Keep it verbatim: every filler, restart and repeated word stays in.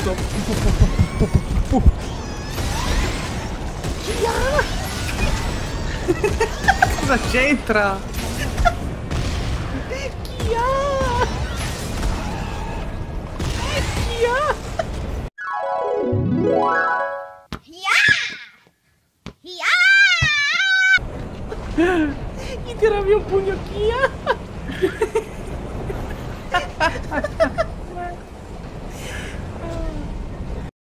tutto. Cosa c'entra? Chia! Chia! Gli tiravi un pugno Chia!